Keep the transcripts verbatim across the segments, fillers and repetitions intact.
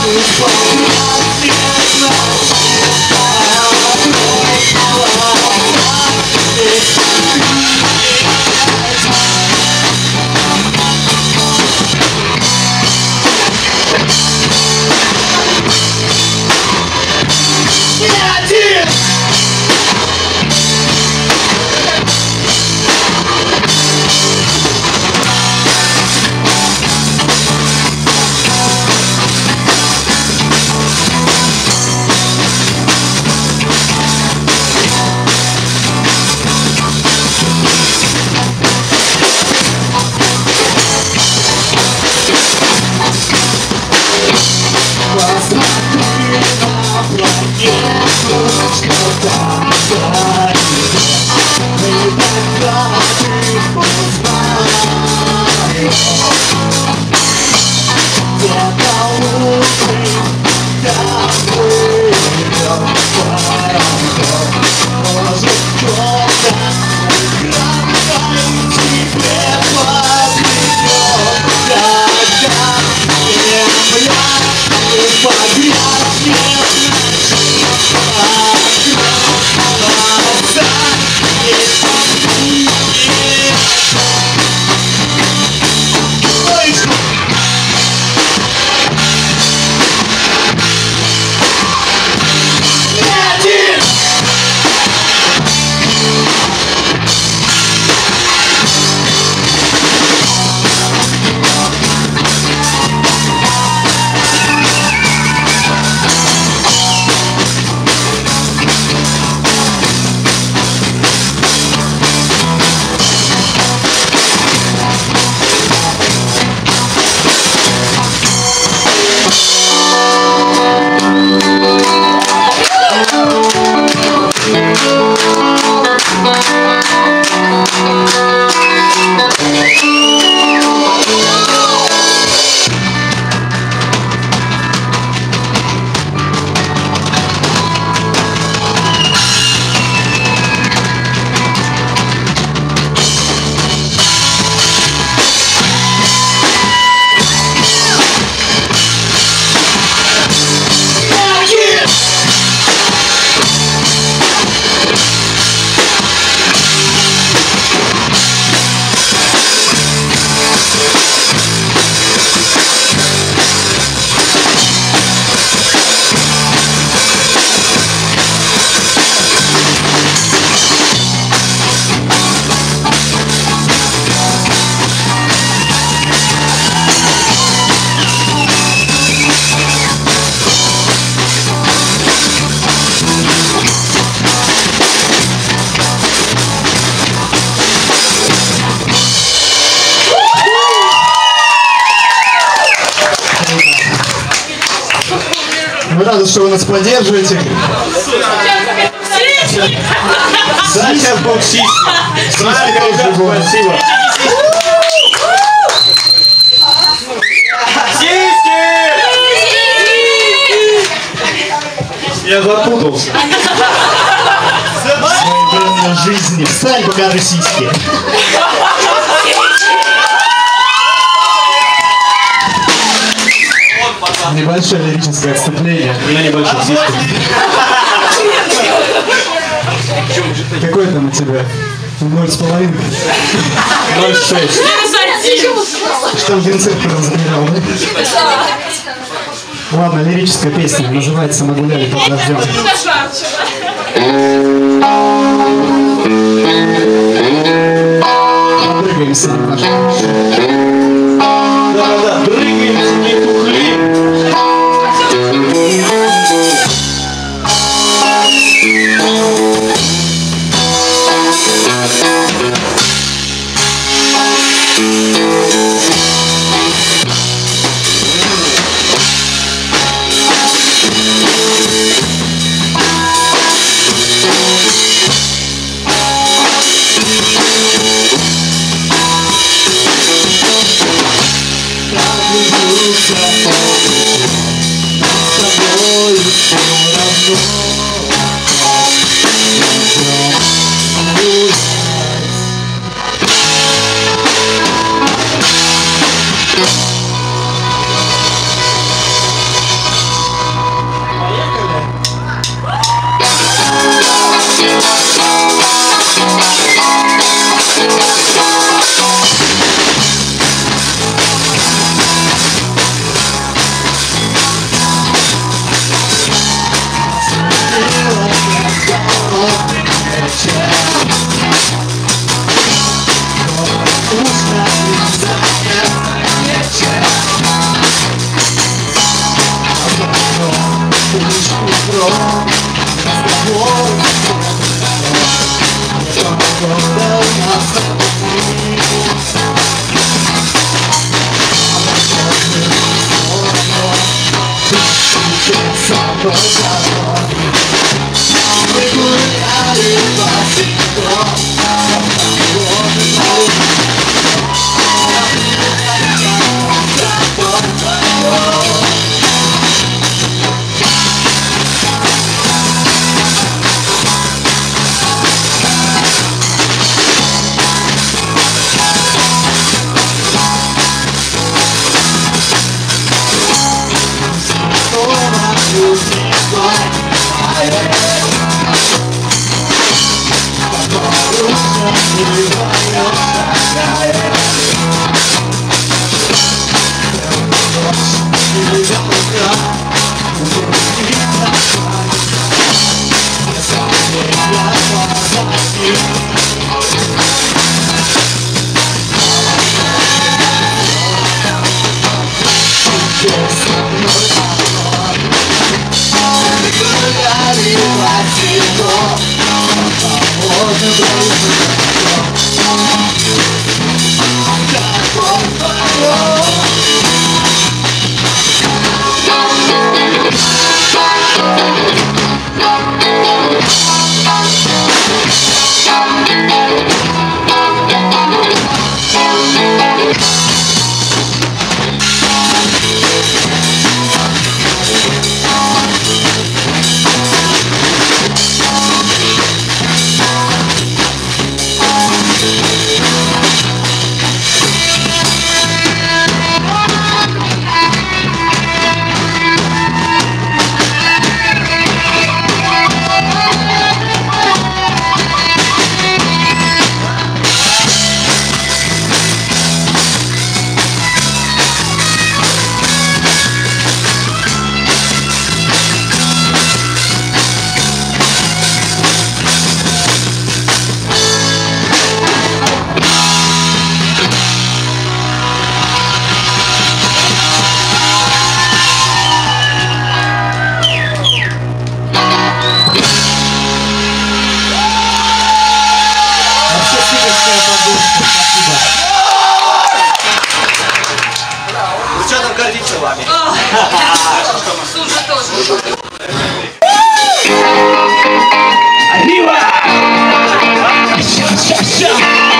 Мы рады, что вы нас поддерживаете. Да, сейчас будут сиськи. Сиськи тоже будут. Спасибо. Сиськи! Я запутался. В своей жизни. Встань, покажи сиськи. Небольшое лирическое отступление. На небольших сиськах. Какой там у тебя? Ноль с половиной? Ноль шесть. Что в генцирке размерял, да? Ладно, лирическая песня. Называется «Мы гуляли под дождем». Дрыгаемся немножко. Да-да-да, дрыгаемся, не тухли. гордится вами. Слушай, тоже. Arriba! Ша-ша-ша!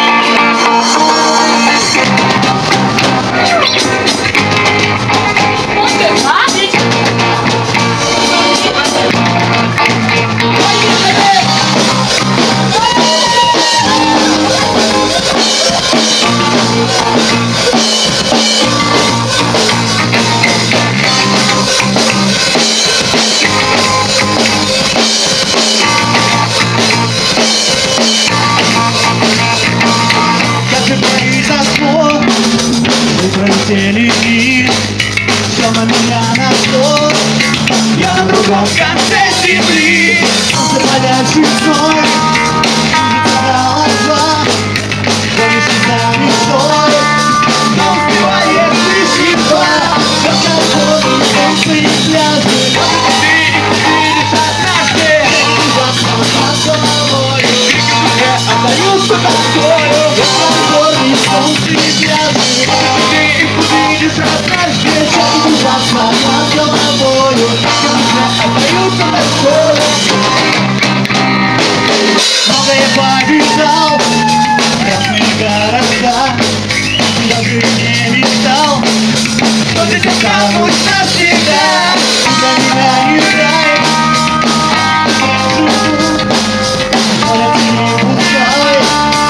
Пролетели мир, все на меня нашло. Я на другом конце земли, солнце палящий зной, не глаза, помнишь за мечтой, но успевает лишь едва, как огонь, солнце и пляжи. Ты видишь однажды, над головой, крики в душе отдаются тоскою, как огонь, солнце и пляжи. Видишь однажды, что ужасно над головою, как отдаются тоскою. Многое пообещал, разные города, я же не мечтал, что здесь останусь навсегда. Для меня не рай, живу, море не пускай.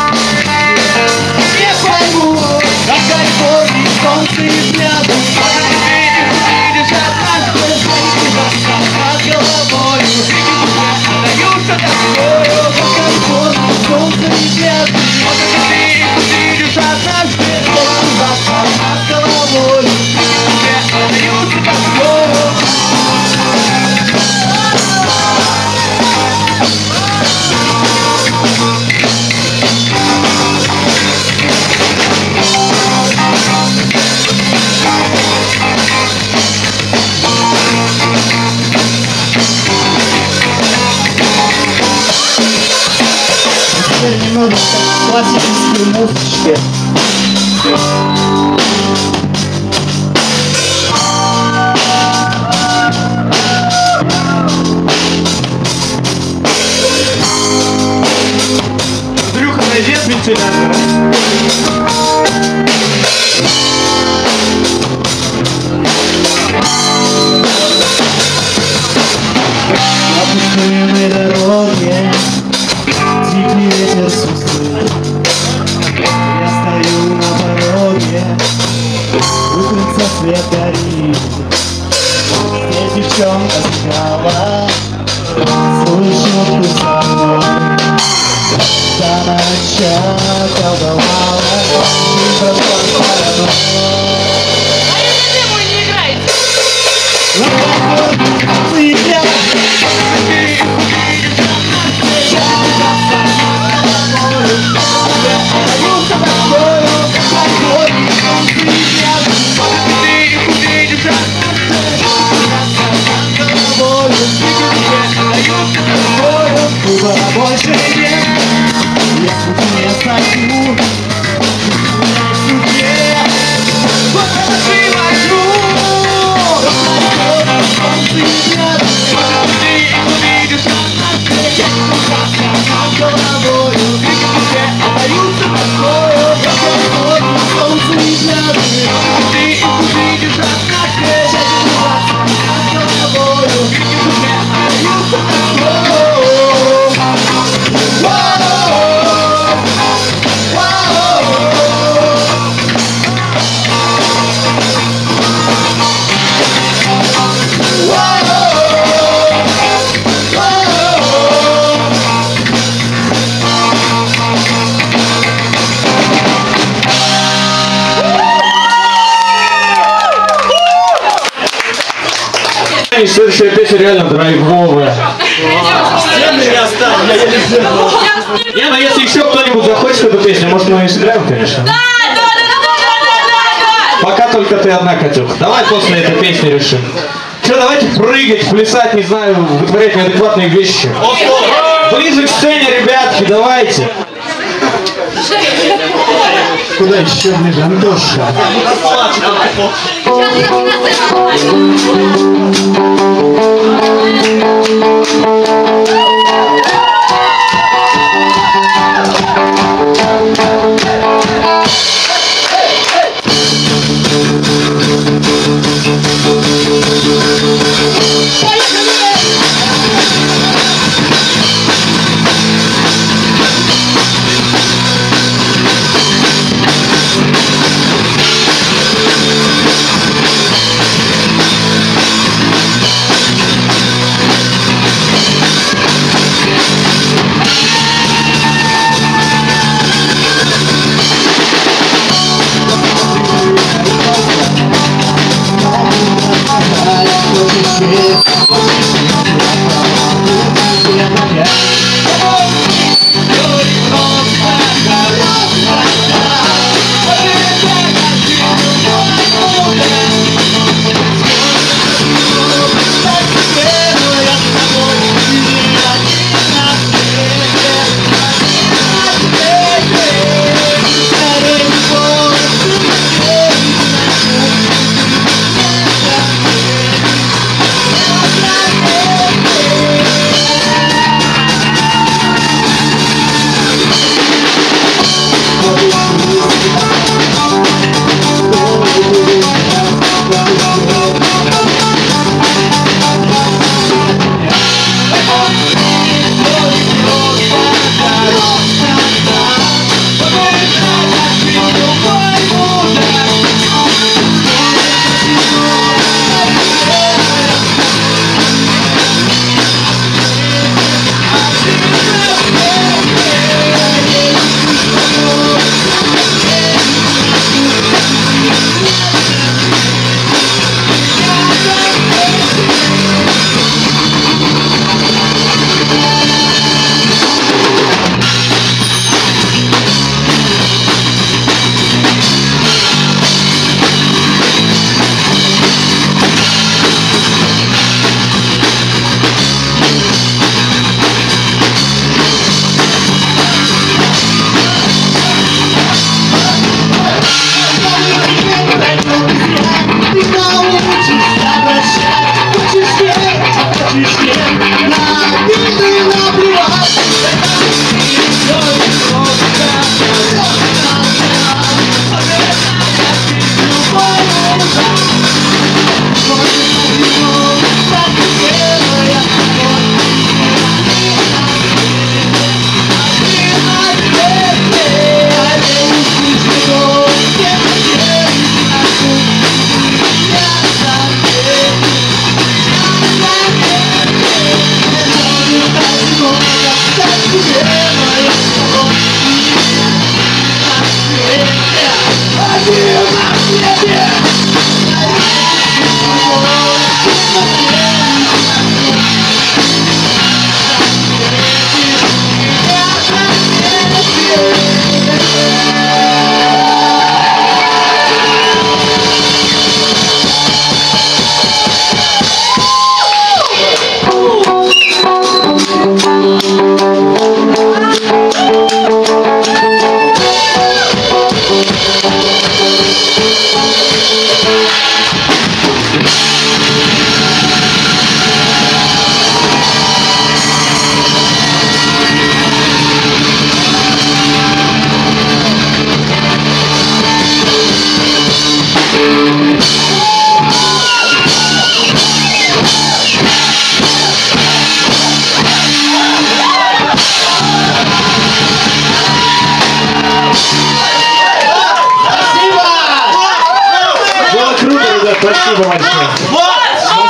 Не пойму, как Калифорния, солнце и пляжи. Видишь однажды, ужасно над головою, крики в душе отдаются тоскою, как Калифорния, солнце и пляжи. Видишь однажды, ужасно над головою, крики в душе отдаются тоскою. Теперь немного классической музычки. вентилятора. На пустынной дороге тихий ветер с усты. Я стою на пороге, укрыться свет горит. Здесь девчонка сказала свою шутку со мной. До ночи колдовала, и прошла стороной. А если вы не играете? Больше нет, я не стою, я судьбе, покажи войну. Солнце нет, ты увидишь нас над головою, где остаются тобою. Солнце нет, ты увидишь нас над головою, где остаются тобою. Следующая песня реально драйвовая. Не, ну если еще кто-нибудь захочет эту песню, может мы ее сыграем, конечно. Да, да, да, да, да, да, да. Пока только ты одна, Катюх. Давай после этой песни решим. Че, давайте прыгать, плясать, не знаю, вытворять неадекватные вещи. Ближе к сцене, ребятки, давайте. Куда еще ближе, Антошка?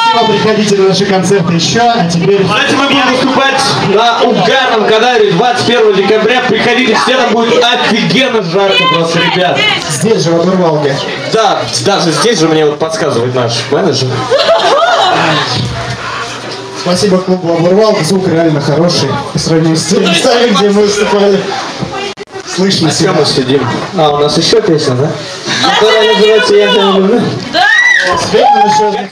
Спасибо, приходите на наши концерты еще, а теперь... Кстати, мы будем выступать на угарном Кадавре двадцать первого декабря. Приходите, все, там будет офигенно жарко просто, ребят. Здесь же, в Обурвалке. Да, даже здесь же мне вот подсказывает наш менеджер. Спасибо клубу Обурвалка, звук реально хороший. По сравнению с теми местами, где мы выступали. Слышно себя. Мы сидим. А, у нас еще песня, да? Которая называется «Я тебя не люблю». Да! Спеть нам еще.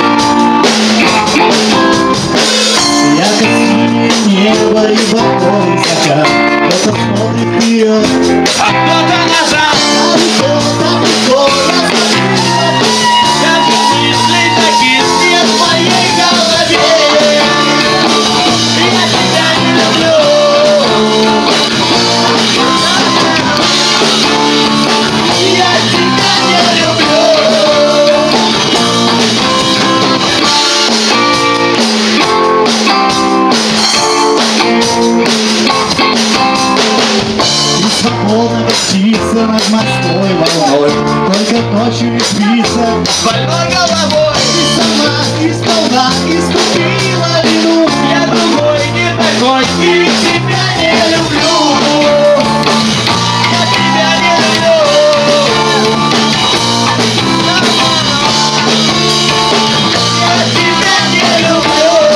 Ярко синее небо и багровый закат. Кто-то смотрит вперед, а кто-то назад. А далеко, так далеко, я смотрю. Как мысли такие свет в моей голове. Я тебя не люблю. Я тебя не люблю. Свободно птица над морской волной, только ночью не спится больной головой. Ты сама исполна, искупила вину. Я другой, не такой, и тебя не люблю. Я тебя не люблю. Я тебя не люблю.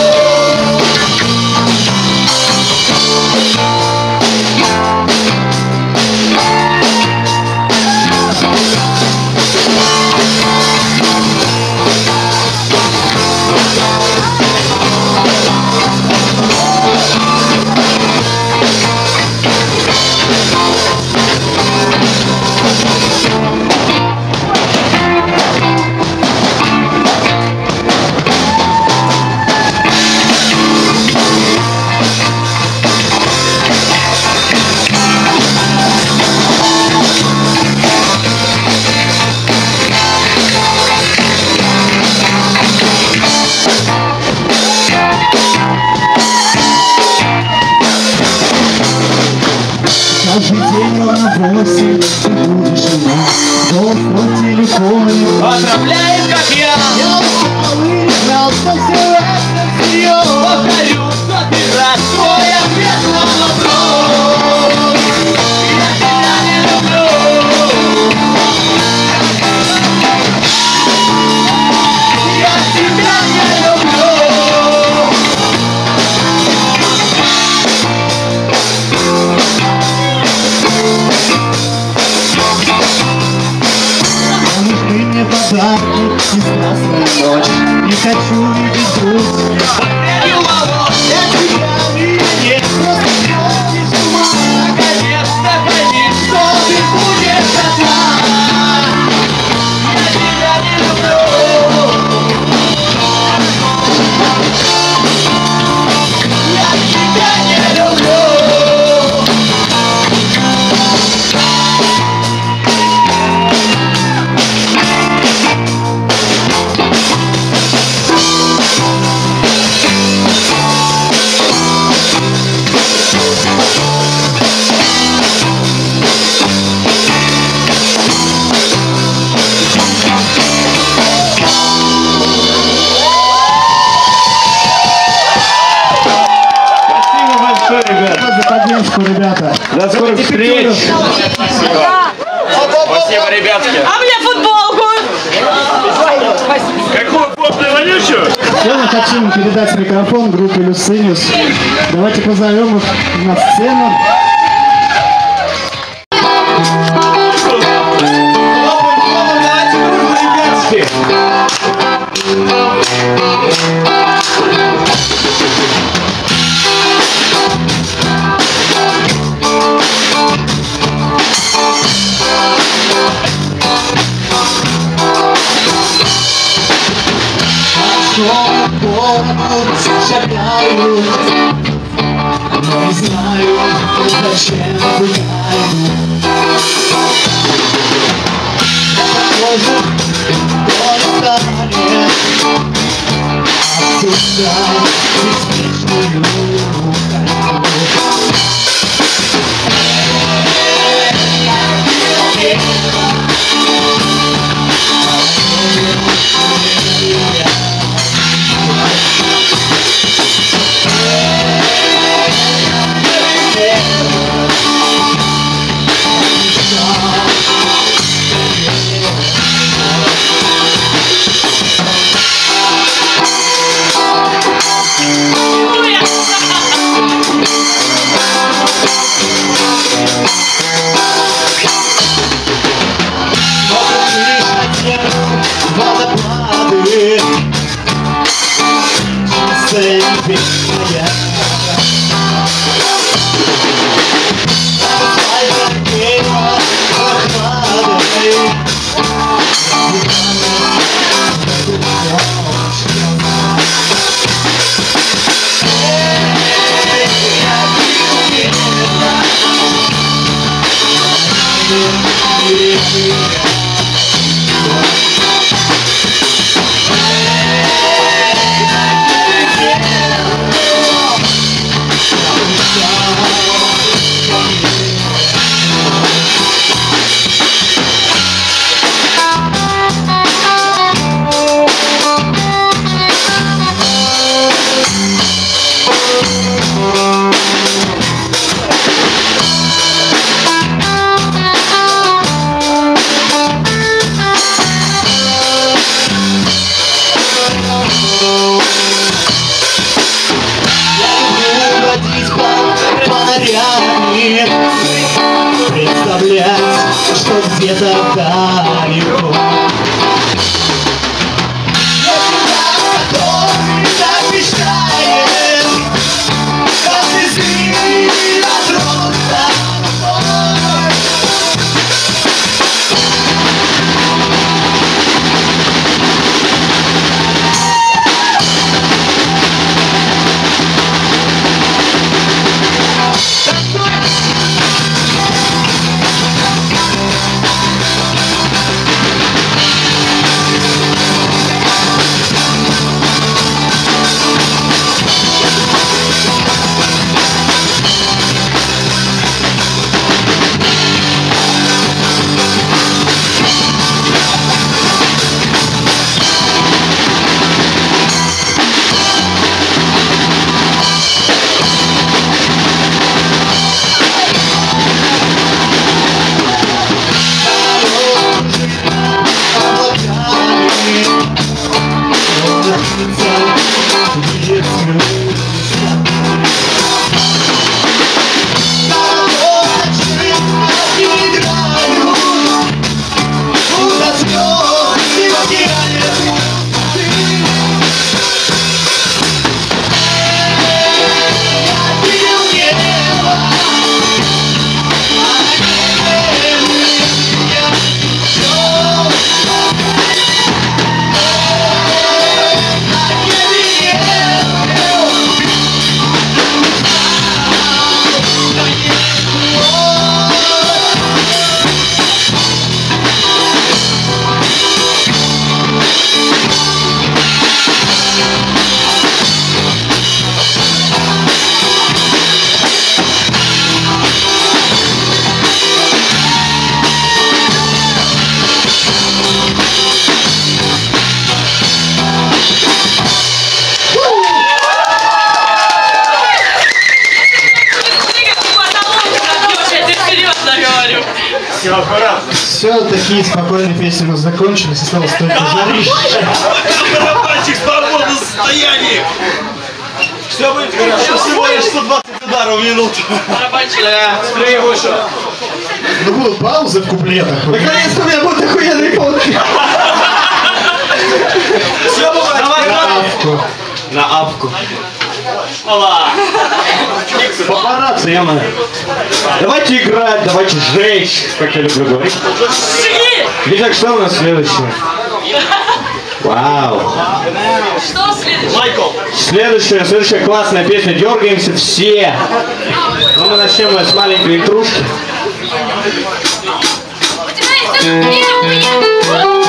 Каждый день ровно восемь ты будешь у нас. Голос в телефоне отравляет, как я. Я устал и не знал, что все это всерьез. Повторю сотый раз твой ответ на вопрос. Я тебя не люблю. Я тебя не люблю. Нужны мне подарки и страстная ночь. Не хочу видеть грусть. Я тебя и нет, просто сходишь с ума. Наконец-то пойми, что ты будешь одна. Я тебя не люблю. Я тебя не люблю. Спасибо большое, ребят. За поддержку, ребята. До скорых встреч. Да! Спасибо, ребятки. А мне футболку! Какую поп революцию? Сегодня хотим передать микрофон группе Люсиниус. Давайте позовем их на сцену. Давайте дружбу, ребятки. Шагаю, но не знаю, зачем гуляю. Похоже, то станет обсуждать беспечную ходьбу. Бесная, бесная. Представлять, что где-то далеко. Все, такие спокойные песни у нас закончились, осталось только жарище. Барабанчик в свободном состоянии. Все будет хорошо, всего лишь сто двадцать ударов в минуту. Барабанчик, да, смотри, вышел. Ну будут паузы в куплетах. Наконец-то у меня будет охуенный кончик. Все, давай, На апку. на апку. Ола. Папарацци, яма. Давайте играть, давайте жечь, как я люблю говорить. Итак, что у нас следующее? Вау. Что следующее? Майкл. Следующая, следующая классная песня. Дергаемся все. Но мы начнем с маленькой интрушки. У тебя есть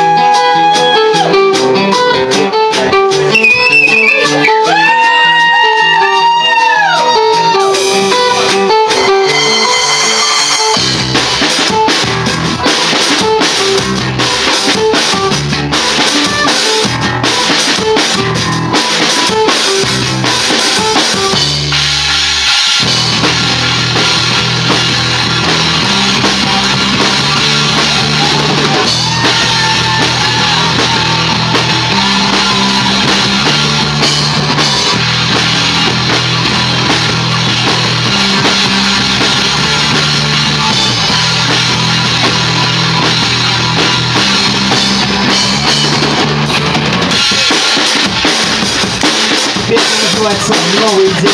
Песня называется «Новый день».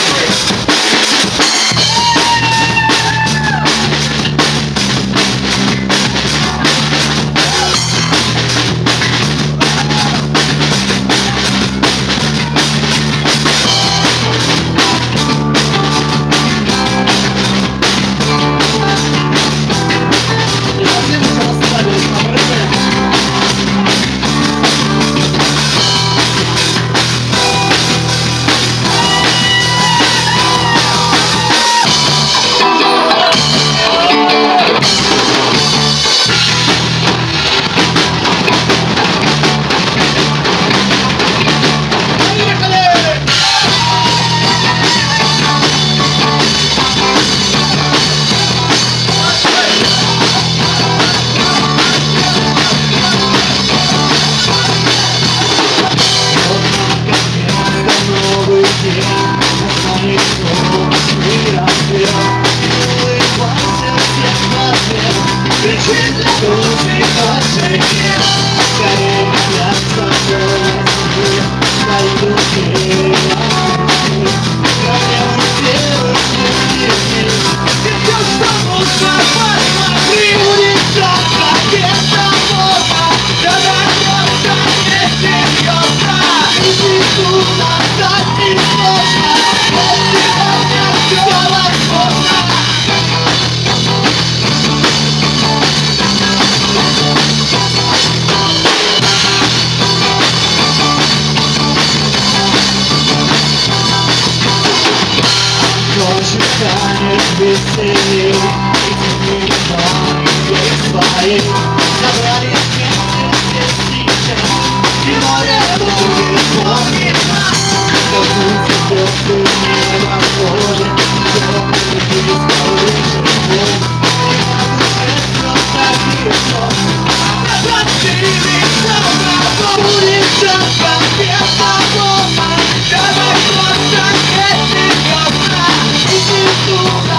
Веселей, этими любовью своей собрались вместе сейчас, и море будет помнить нас, как будто просто невозможно, темный диск колышет мой, и на душе просто легко. Платили много, будет часто где-то дома, давай просто эти глаза, иди туда.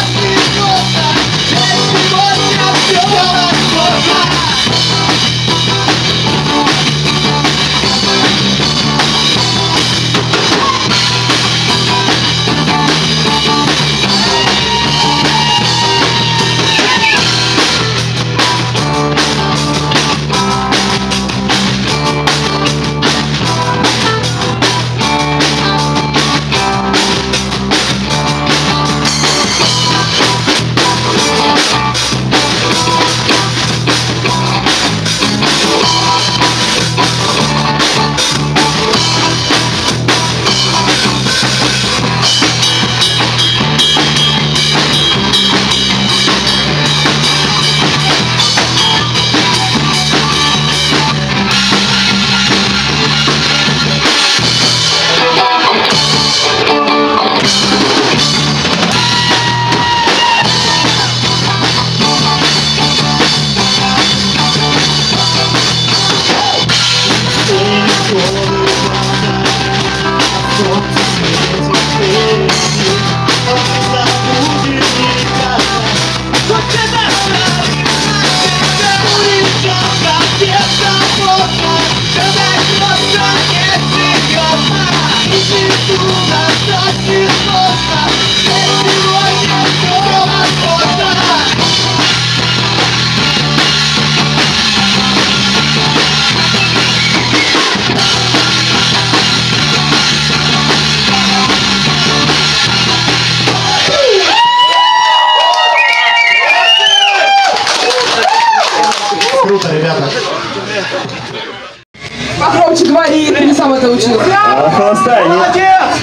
Круто, ребята. Погромче говори, ты не сам это учил. А, холостая, молодец!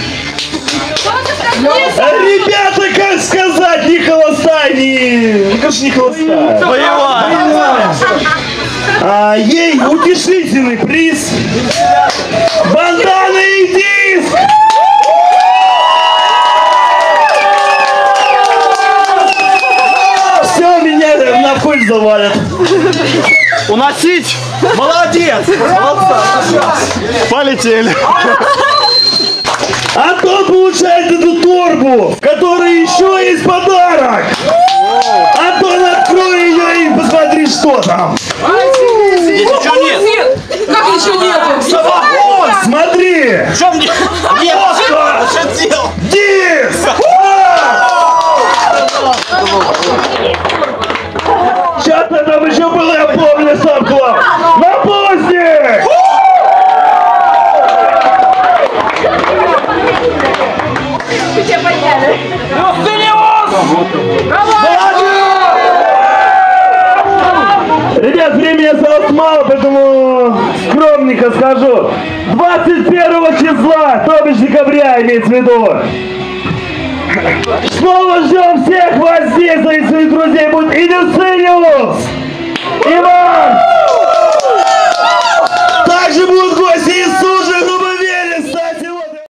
Ребята, как сказать, не холостая, не... Ну, конечно, не холостая. Боевая. А, ей утешительный приз. Бандана и диск! Все, меня на пыль завалят. Уносить! Молодец! Полетели! А то получает эту торбу, в которой еще есть подарок! Антон, открой ее и посмотри, что там! Здесь ничего нет! Как ничего нету? Смотри! В чем дело? Нет, что делал? Диск! Сейчас-то там еще было, я помню, сам класс. На поздних! Все подняли. Ребят, времени осталось мало, поэтому скромненько скажу. двадцать первого числа, то бишь декабря, имеется в виду. Снова ждем всех вас здесь, и своих друзей. Будет Илюциниус, Иван,